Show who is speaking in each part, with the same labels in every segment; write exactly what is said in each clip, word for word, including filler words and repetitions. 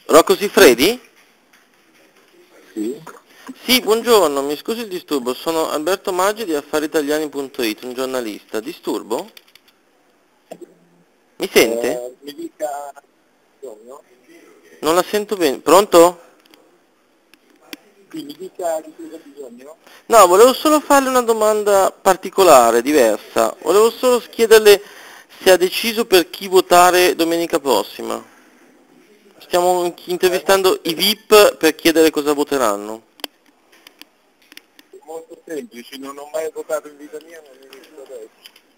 Speaker 1: Rocco Siffredi?
Speaker 2: Sì.
Speaker 1: Sì, buongiorno, mi scusi il disturbo, sono Alberto Maggi di affaritaliani punto it, un giornalista. Disturbo? Mi sente?
Speaker 2: Eh, mi dica bisogno?
Speaker 1: Non la sento bene. Pronto?
Speaker 2: Sì, mi dica di cosa ha bisogno?
Speaker 1: No, volevo solo farle una domanda particolare, diversa. Volevo solo chiederle se ha deciso per chi votare domenica prossima. Stiamo
Speaker 2: È molto,
Speaker 1: intervistando i
Speaker 2: sem-
Speaker 1: V I P per chiedere cosa voteranno.
Speaker 2: molto semplice, non ho mai votato in vita mia, non inizio adesso.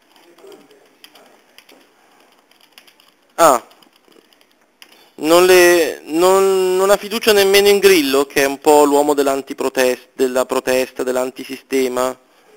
Speaker 1: Ah, non, le, non, non ha fiducia nemmeno in Grillo, che è un po' l'uomo dell'antiprotesta, della protesta, dell'antisistema?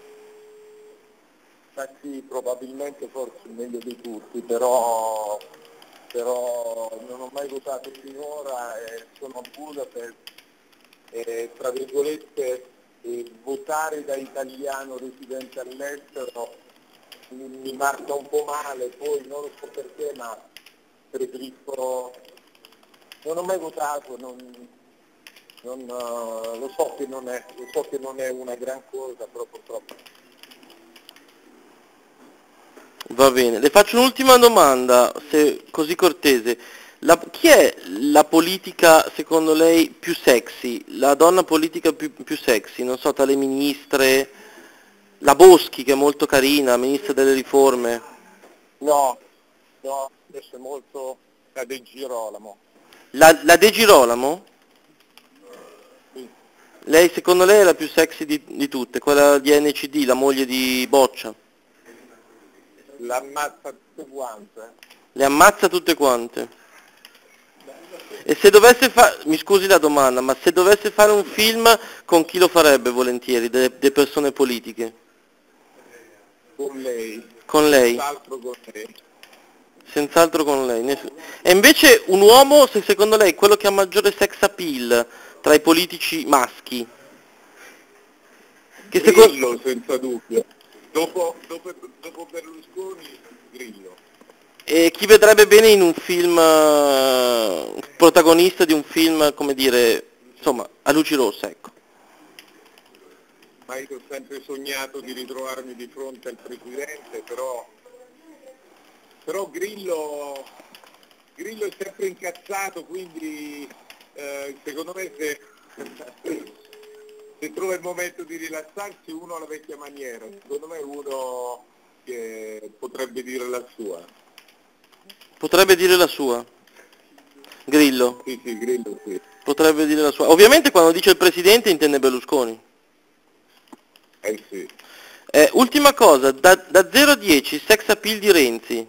Speaker 2: Infatti probabilmente forse meglio di tutti, però, però non ho mai votato finora e sono a Budapest e tra virgolette eh, votare da italiano residente all'estero mi, mi marca un po' male, poi non lo so perché, ma preferisco, non ho mai votato, non, non, eh, lo so che non è, lo so che non è una gran cosa, però purtroppo.
Speaker 1: Va bene, le faccio un'ultima domanda, se così cortese. La- chi è la politica, secondo lei, più sexy? La donna politica più, più sexy? Non so, tra le ministre, la Boschi, che è molto carina, ministra delle riforme.
Speaker 2: No, no, adesso è molto da De Girolamo.
Speaker 1: La, la De Girolamo?
Speaker 2: Sì.
Speaker 1: Lei, secondo lei, è la più sexy di, di tutte, quella di N C D, la moglie di Boccia.
Speaker 2: L'ammazza tutte quante.
Speaker 1: Le ammazza tutte quante.
Speaker 2: Sì.
Speaker 1: E se dovesse fare, mi scusi la domanda, ma se dovesse fare un film, con chi lo farebbe volentieri, delle, delle persone politiche?
Speaker 2: Con lei,
Speaker 1: Con lei?
Speaker 2: senz'altro con lei.
Speaker 1: Senz'altro con lei. Ness- E invece un uomo, se secondo lei, è quello che ha maggiore sex appeal tra i politici maschi? Che secondo...
Speaker 2: Grillo senza dubbio. Dopo, dopo, dopo Berlusconi, Grillo.
Speaker 1: E chi vedrebbe bene in un film, eh, protagonista di un film, come dire, insomma, a luci rosse, ecco.
Speaker 2: Ma io ho sempre sognato di ritrovarmi di fronte al Presidente, però, però Grillo, Grillo è sempre incazzato, quindi eh, secondo me se, se trova il momento di rilassarsi uno alla vecchia maniera, secondo me uno che potrebbe dire la sua.
Speaker 1: Potrebbe dire la sua, Grillo.
Speaker 2: Sì, sì, Grillo sì.
Speaker 1: Potrebbe dire la sua. Ovviamente quando dice il presidente intende Berlusconi.
Speaker 2: Eh sì.
Speaker 1: Eh, ultima cosa, da, da zero a dieci, sex appeal di Renzi.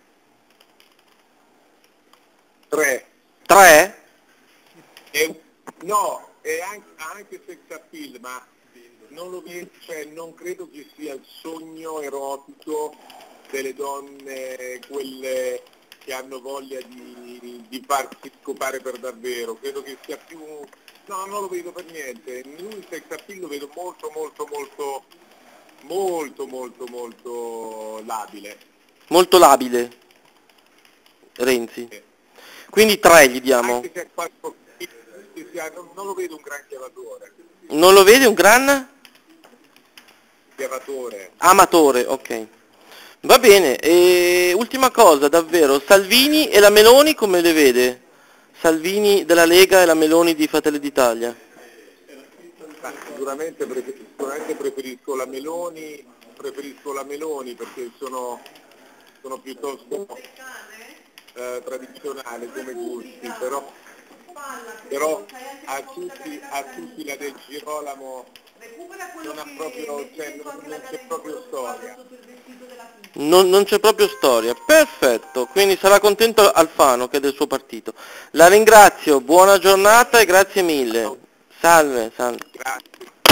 Speaker 2: Tre.
Speaker 1: tre?
Speaker 2: È, no, è anche, anche sex appeal, ma non lo vedo, cioè non credo che sia il sogno erotico delle donne, quelle che hanno voglia di, di farsi scopare per davvero. Credo che sia più. No, non lo vedo per niente. In lui il sex appeal lo vedo molto molto molto molto molto molto labile.
Speaker 1: Molto labile, Renzi.
Speaker 2: Eh.
Speaker 1: Quindi tre gli diamo.
Speaker 2: Anche se è qualcosa che sia, non, non lo vedo un gran chiavatore.
Speaker 1: Non lo vede un gran
Speaker 2: Chiavatore.
Speaker 1: amatore, ok. Va bene, e ultima cosa, davvero, Salvini e la Meloni come le vede? Salvini della Lega e la Meloni di Fratelli d'Italia.
Speaker 2: Ma sicuramente, prefer- sicuramente preferisco la Meloni, preferisco la Meloni perché sono, sono piuttosto eh, tradizionale come gusti, però, però a tutti, a tutti la del Girolamo non ha proprio, cioè, non, non c'è proprio storia.
Speaker 1: Non, non c'è proprio storia, perfetto, quindi sarà contento Alfano che è del suo partito. La ringrazio, buona giornata e grazie mille. Salve, salve.
Speaker 2: Grazie.